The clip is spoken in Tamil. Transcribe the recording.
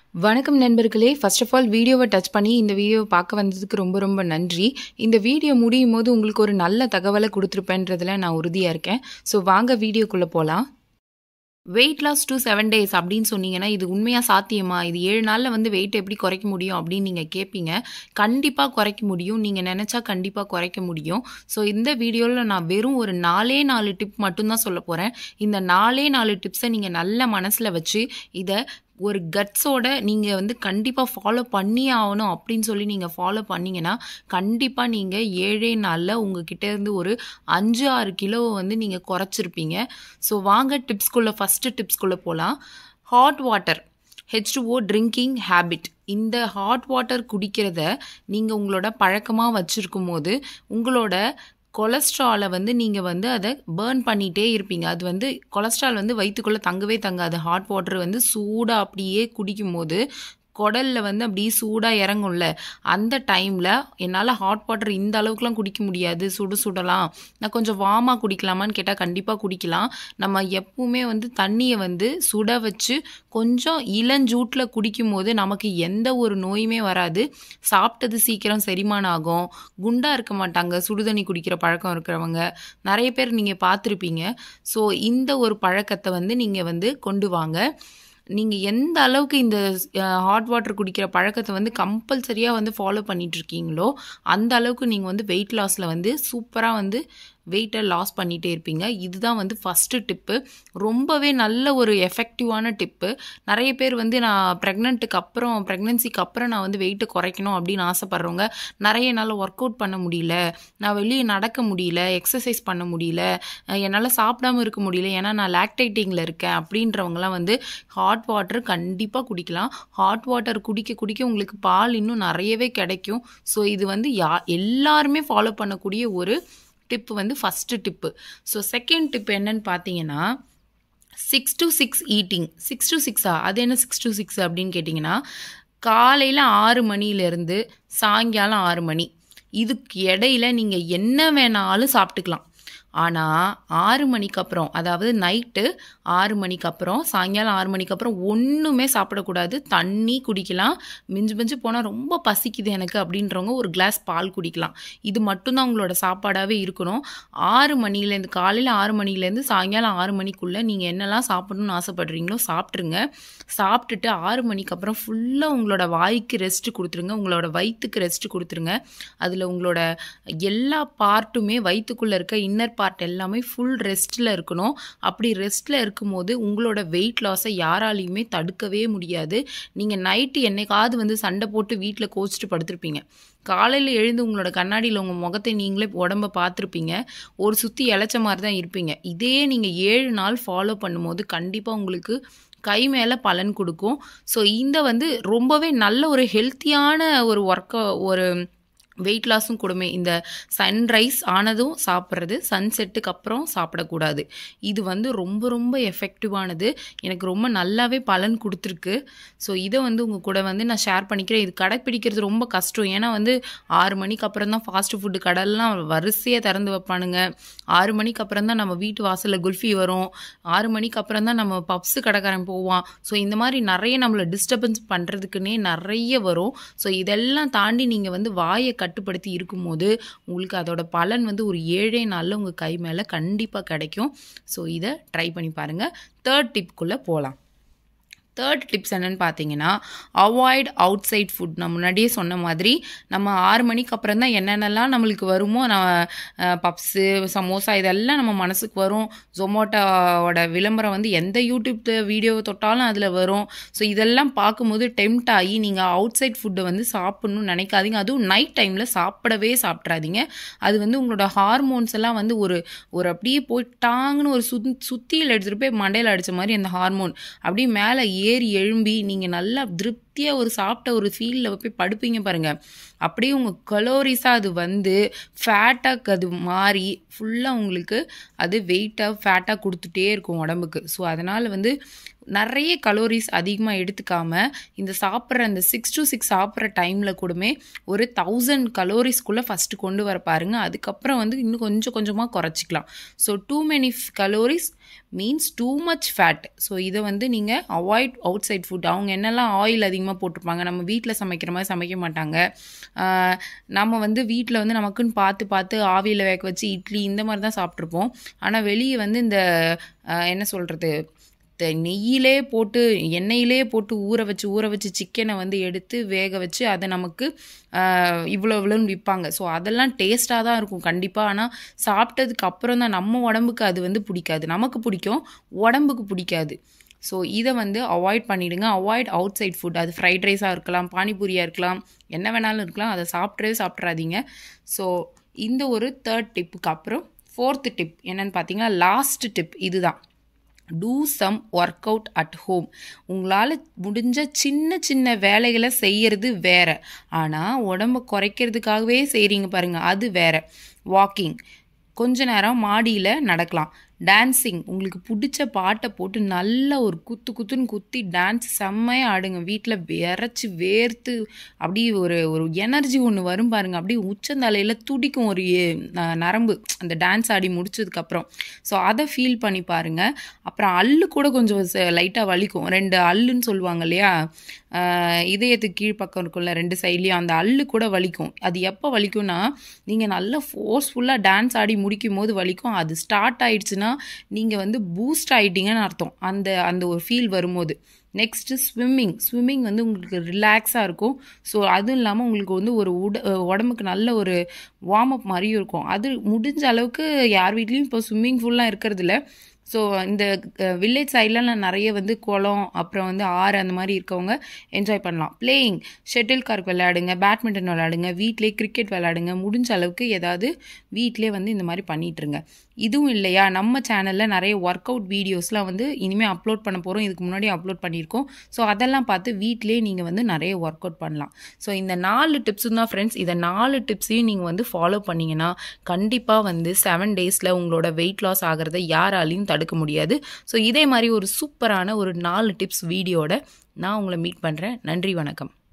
வணக்கம் நண்பர்களே. ஃபர்ஸ்ட் ஆஃப் ஆல் வீடியோவை டச் பண்ணி இந்த வீடியோவை பார்க்க வந்ததுக்கு ரொம்ப ரொம்ப நன்றி. இந்த வீடியோ முடியும்போது உங்களுக்கு ஒரு நல்ல தகவலை குடுத்துருப்பேன்றதுல நான் உறுதியா இருக்கேன். ஸோ வாங்க வீடியோக்குள்ள போலாம். வெயிட் லாஸ் டூ 7 டேஸ் அப்படின்னு சொன்னீங்கன்னா, இது உண்மையா சாத்தியமா? இது 7 நாள்ல வந்து வெயிட் எப்படி குறைக்க முடியும் அப்படின்னு நீங்க கேட்பீங்க. கண்டிப்பா குறைக்க முடியும். நீங்க நெனச்சா கண்டிப்பா குறைக்க முடியும். ஸோ இந்த வீடியோல நான் வெறும் ஒரு 4 டிப் மட்டும் தான் சொல்லப் போறேன். இந்த 4 டிப்ஸை நீங்க நல்ல மனசுல வச்சு இத ஒரு கட்ஸோட நீங்க வந்து கண்டிப்பா ஃபாலோ பண்ணியே ஆவணும் அப்படின்னு சொல்லி நீங்க ஃபாலோ பண்ணீங்கன்னா, கண்டிப்பா நீங்க 7 நாள்ல உங்ககிட்ட இருந்து ஒரு 5, 6 கிலோவ வந்து நீங்க குறைச்சிருப்பீங்க. ஸோ வாங்க ஃபர்ஸ்ட் டிப்ஸ்குள்ள போலாம். Hot water H2O drinking habit. இந்த ஹாட் வாட்டர் குடிக்கிறத நீங்க உங்களோட பழக்கமா வச்சிருக்கும்போது, உங்களோட கொலஸ்ட்ராலை வந்து நீங்க வந்து அத பர்ன் பண்ணிட்டே இருப்பீங்க. அது வந்து கொலஸ்ட்ரால் வந்து வயித்துக்குள்ள தங்கவே தங்காது. ஹாட் வாட்டர் வந்து சூடா அப்படியே குடிக்கும்போது, குடல்ல வந்து அப்படியே சூடா இறங்கும்ல, அந்த டைம்ல என்னால ஹாட் வாட்டர் இந்த அளவுக்குலாம் குடிக்க முடியாது. சுடலாம். நான் கொஞ்சம் வார்மா குடிக்கலாமான்னு கேட்டா கண்டிப்பா குடிக்கலாம். நம்ம எப்பவுமே வந்து தண்ணிய வந்து சுட வச்சு கொஞ்சம் இளஞ்சூட்ல குடிக்கும்போது நமக்கு எந்த ஒரு நோயுமே வராது. சாப்பிட்டது சீக்கிரம் செரிமானம் ஆகும். குண்டா இருக்க மாட்டாங்க. சுடுதண்ணி குடிக்கிற பழக்கம் இருக்கிறவங்க. நெறைய பேர் நீங்க பார்த்துருப்பீங்க. ஸோ இந்த ஒரு பழக்கத்த வந்து நீங்க வந்து கொண்டு வாங்க. நீங்க எந்த அளவுக்கு இந்த ஹாட் வாட்டர் குடிக்கிற பழக்கத்த வந்து கம்பல்சரியா வந்து ஃபாலோ பண்ணிட்டு இருக்கீங்களோ, அந்த அளவுக்கு நீங்க வந்து வெயிட் லாஸ்ல வந்து சூப்பரா வந்து வெயிட்ட லாஸ் பண்ணிட்டே இருப்பீங்க. இதுதான் வந்து ஃபர்ஸ்ட் டிப்பு. ரொம்பவே நல்ல ஒரு எஃபெக்டிவான டிப்பு. நெறைய பேர் வந்து நான் பிரெக்னன்சிக்கு அப்புறம் நான் வந்து வெயிட்ட குறைக்கணும் அப்படின்னு ஆசைப்படுறவங்க, நெறைய என்னால ஒர்க் அவுட் பண்ண முடியல, நான் வெளிய நடக்க முடியல, எக்ஸர்சைஸ் பண்ண முடியல, என்னால சாப்பிடாம இருக்க முடியல, ஏன்னா நான் லாக்டேட்டிங்ல இருக்கேன் அப்படின்றவங்கலாம் வந்து ஹாட் வாட்டர் கண்டிப்பா குடிக்கலாம். ஹாட் வாட்டர் குடிக்க குடிக்க உங்களுக்கு பால் இன்னும் நெறையவே கிடைக்கும். ஸோ இது வந்து எல்லாருமே ஃபாலோ பண்ணக்கூடிய ஒரு டிப் வந்து first tip. So second tip என்னன்னு பார்த்தீங்கன்னா, 6 to 6 ஈட்டிங். 6 to 6 அது என்ன 6 to 6 அப்படின்னு கேட்டிங்கன்னா, காலையில் 6 மணிலேருந்து சாயங்காலம் 6 மணி. இதுக்கு இடையில நீங்கள் என்ன வேணாலும் சாப்பிட்டுக்கலாம். ஆனால் 6 மணிக்கு அப்புறம், அதாவது நைட்டு 6 மணிக்கு அப்புறம், சாயங்காலம் 6 மணிக்கு அப்புறம் ஒன்றுமே சாப்பிடக்கூடாது. தண்ணி குடிக்கலாம். மிஞ்சி போனால் ரொம்ப பசிக்குது எனக்கு அப்படின்றவங்க ஒரு கிளாஸ் பால் குடிக்கலாம். இது மட்டும்தான் உங்களோட சாப்பாடாகவே இருக்கணும். 6 மணிலேருந்து காலையில் 6 மணிலேருந்து சாயங்காலம் 6 மணிக்குள்ளே நீங்கள் என்னெல்லாம் சாப்பிடணும்னு ஆசைப்படுறீங்களோ சாப்பிட்ருங்க. சாப்பிட்டுட்டு 6 மணிக்கு அப்புறம் ஃபுல்லாக உங்களோட வாய்க்கு ரெஸ்ட் கொடுத்துருங்க. உங்களோட வயிற்றுக்கு ரெஸ்ட் கொடுத்துருங்க. அதில் உங்களோட எல்லா பார்ட்டுமே வயிற்றுக்குள்ளே இருக்க இன்னர் பார்ட் எல்லாமே ஃபுல் ரெஸ்ட்டில் இருக்கணும். அப்படி ரெஸ்ட்டில் இருக்கும்போது உங்களோட வெயிட் லாஸை யாராலையுமே தடுக்கவே முடியாது. நீங்கள் நைட்டு என்னைக்காவது வந்து சண்டை போட்டு வீட்டில் கோச்சிட்டு படுத்திருப்பீங்க. காலையில் எழுந்து உங்களோட கண்ணாடியில் உங்கள் முகத்தை நீங்களே உடம்பை பார்த்துருப்பீங்க. ஒரு சுற்றி இளைச்ச மாதிரி தான் இருப்பீங்க. இதே நீங்கள் 7 நாள் ஃபாலோ பண்ணும்போது கண்டிப்பாக உங்களுக்கு கை மேலே பலன் கொடுக்கும். ஸோ இந்த வந்து ரொம்பவே நல்ல ஒரு ஹெல்த்தியான ஒரு வெயிட் லாஸும் கொடுமே. இந்த சன்ரைஸ் ஆனதும் சாப்பிட்றது, சன்செட்டுக்கு அப்புறம் சாப்பிடக்கூடாது. இது வந்து ரொம்ப ரொம்ப எஃபெக்டிவானது. எனக்கு ரொம்ப நல்லாவே பலன் கொடுத்துருக்கு. ஸோ இதை வந்து உங்கள் கூட வந்து நான் ஷேர் பண்ணிக்கிறேன். இது கடைப்பிடிக்கிறது ரொம்ப கஷ்டம். ஏன்னா வந்து 6 மணிக்கு அப்புறம் தான் ஃபாஸ்ட் ஃபுட்டு கடைலாம் வரிசையாக திறந்து வைப்பானுங்க. 6 மணிக்கு அப்புறம் தான் நம்ம வீட்டு வாசலில் குல்ஃபி வரும். 6 மணிக்கு அப்புறம் தான் நம்ம பப்ஸு கடைக்காரன் போவான். ஸோ இந்த மாதிரி நிறைய நம்மளை டிஸ்டர்பன்ஸ் பண்ணுறதுக்குன்னே நிறைய வரும். ஸோ இதெல்லாம் தாண்டி நீங்கள் வந்து வாயை கட்டுப்படுத்தி இருக்கும்போது உங்களுக்கு அதோட பலன் வந்து ஒரு 7 நாளில் உங்கள் கை மேலே கண்டிப்பாக கிடைக்கும். ஸோ இதை ட்ரை பண்ணி பாருங்கள். தேர்ட் டிப்குள்ளே போகலாம். தேர்ட் டிப்ஸ் என்னென்னு பார்த்தீங்கன்னா, அவாய்ட் அவுட் சைட் ஃபுட். நான் முன்னாடியே சொன்ன மாதிரி நம்ம 6 மணிக்கு அப்புறம் தான் என்னென்னலாம் நம்மளுக்கு வருமோ, பப்ஸு, சமோசா இதெல்லாம் நம்ம மனசுக்கு வரும். ஜொமோட்டோவோட விளம்பரம் வந்து எந்த யூடியூப் வீடியோவை தொட்டாலும் அதில் வரும். ஸோ இதெல்லாம் பார்க்கும்போது டெம்ப்ட் ஆகி நீங்கள் அவுட் சைட் ஃபுட்டை வந்து சாப்பிட்ணுன்னு நினைக்காதீங்க. அதுவும் நைட் டைமில் சாப்பிட்றாதீங்க. அது வந்து உங்களோட ஹார்மோன்ஸ் எல்லாம் வந்து ஒரு அப்படியே போய் டாங்குன்னு ஒரு சுத்தியில் எடுத்துகிட்டு போய் மண்டையில் அடித்த மாதிரி அந்த ஹார்மோன் அப்படியே மேலே ஏறி எழும்பி நீங்கள் நல்லா திருப்தியாக ஒரு சாப்பிட்ட ஒரு ஃபீலில் போய் படுப்பீங்க பாருங்கள். அப்படியே உங்கள் கலோரிஸாக அது வந்து ஃபேட்டாக அது மாறி ஃபுல்லாக உங்களுக்கு அது ஃபேட்டாக கொடுத்துட்டே இருக்கும் உடம்புக்கு. ஸோ அதனால் வந்து நிறைய கலோரிஸ் அதிகமாக எடுத்துக்காமல் இந்த சாப்பிட்ற அந்த 6 to 6 சாப்பிட்ற டைமில் கூடமே ஒரு 1000 கலோரிஸ்குள்ளே ஃபஸ்ட்டு கொண்டு வர பாருங்கள். அதுக்கப்புறம் வந்து இன்னும் கொஞ்சம் கொஞ்சமாக குறைச்சிக்கலாம். So too many calories means too much fat. So இதை வந்து நீங்கள் அவாய்ட் அவுட் சைட் ஃபுட். அவங்க என்னெல்லாம் ஆயில் அதிகமாக போட்டிருப்பாங்க, நம்ம வீட்டில் சமைக்கிற மாதிரி சமைக்க மாட்டாங்க. நம்ம வந்து வீட்டில் வந்து நமக்குன்னு பார்த்து ஆவியில் வேக வச்சு இட்லி இந்த மாதிரி தான் சாப்பிட்ருப்போம். ஆனால் வெளியே வந்து இந்த என்ன சொல்கிறது, நெய்யிலே போட்டு எண்ணெயிலே போட்டு ஊற வச்சு சிக்கனை வந்து எடுத்து வேக வச்சு அதை நமக்கு இவ்வளோன்னு விற்பாங்க. ஸோ அதெல்லாம் டேஸ்ட்டாக தான் இருக்கும் கண்டிப்பாக. ஆனால் சாப்பிட்டதுக்கு அப்புறம் தான் நம்ம உடம்புக்கு அது வந்து பிடிக்காது. நமக்கு பிடிக்கும், உடம்புக்கு பிடிக்காது. ஸோ இதை வந்து அவாய்ட் பண்ணிவிடுங்க. Avoid outside food. அது ஃப்ரைட் ரைஸாக இருக்கலாம், பானிபூரியாக இருக்கலாம், என்ன வேணாலும் இருக்கலாம். அதை சாப்பிட்றாதீங்க. ஸோ இந்த ஒரு 3rd டிப்புக்கு அப்புறம் 4th டிப் என்னன்னு பார்த்தீங்கன்னா, லாஸ்ட் டிப் இதுதான். Do some work out at home. உங்களால் முடிஞ்ச சின்ன வேலைகளை செய்கிறது வேற, ஆனால் உடம்பை குறைக்கிறதுக்காகவே செய்கிறீங்க பாருங்கள், அது வேற. வாக்கிங், கொஞ்ச நேரம் மாடியில் நடக்கலாம். டான்ஸிங், உங்களுக்கு பிடிச்ச பாட்டை போட்டு நல்ல ஒரு குத்துன்னு குத்தி டான்ஸ் செம்மையாக ஆடுங்க. வீட்டில் விரைச்சி வேர்த்து அப்படியே ஒரு எனர்ஜி ஒன்று வரும் பாருங்கள். அப்படியே உச்சந்தலையில் துடிக்கும் ஒரு நரம்பு அந்த டான்ஸ் ஆடி முடிச்சதுக்கப்புறம். ஸோ அதை ஃபீல் பண்ணி பாருங்கள். அப்புறம் அல்லு கூட கொஞ்சம் லைட்டாக வலிக்கும். 2 அல்லுன்னு சொல்லுவாங்க இல்லையா, இதயத்துக்கு கீழ்ப்பக்கம் இருக்கும்ல 2 சைட்லேயும், அந்த அல்லு கூட வலிக்கும். அது எப்போ வலிக்கும்னா, நீங்கள் நல்லா ஃபோர்ஸ்ஃபுல்லாக டான்ஸ் ஆடி முடிக்கும் போது வலிக்கும். அது ஸ்டார்ட் ஆயிடுச்சுன்னா நீங்கள் வந்து பூஸ்ட் ஆகிட்டீங்கன்னு அர்த்தம், அந்த ஒரு ஃபீல் வரும்போது. நெக்ஸ்ட்டு ஸ்விம்மிங் வந்து உங்களுக்கு ரிலாக்ஸாக இருக்கும். ஸோ அதுவும் இல்லாமல் உங்களுக்கு வந்து ஒரு உடம்புக்கு நல்ல ஒரு வார்ம் அப் மாதிரியும் இருக்கும். அது முடிஞ்ச அளவுக்கு யார் வீட்லேயும் இப்போ ஸ்விம்மிங் ஃபுல்லாக இருக்கிறது இல்லை. ஸோ இந்த வில்லேஜ் சைட்லாம் நிறைய வந்து குளம், அப்புறம் வந்து ஆறு அந்த மாதிரி இருக்கவங்க என்ஜாய் பண்ணலாம். பிளேயிங், ஷட்டில் கார்க் விளையாடுங்க, பேட்மிண்டன் விளையாடுங்க, வீட்டிலே கிரிக்கெட் விளையாடுங்க. முடிஞ்ச அளவுக்கு ஏதாவது வீட்டிலே வந்து இந்த மாதிரி பண்ணிட்டுருங்க. இதுவும் இல்லையா, நம்ம சேனலில் நிறைய ஒர்க் அவுட் வீடியோஸ்லாம் வந்து இனிமேல் அப்லோட் பண்ண போகிறோம். இதுக்கு முன்னாடி அப்லோட் பண்ணியிருக்கோம். ஸோ அதெல்லாம் பார்த்து வீட்டிலே நீங்கள் வந்து நிறைய ஒர்க் அவுட் பண்ணலாம். ஸோ இந்த 4 டிப்ஸும் தான் ஃப்ரெண்ட்ஸ். இதை 4 டிப்ஸையும் நீங்கள் வந்து ஃபாலோ பண்ணிங்கன்னா கண்டிப்பாக வந்து 7 டேஸில் உங்களோட வெயிட் லாஸ் ஆகிறத யாராலையும் தடுக்க முடியாது. ஸோ இதே மாதிரி ஒரு சூப்பரான ஒரு 4 டிப்ஸ் வீடியோட நான் உங்களை மீட் பண்ணுறேன். நன்றி, வணக்கம்.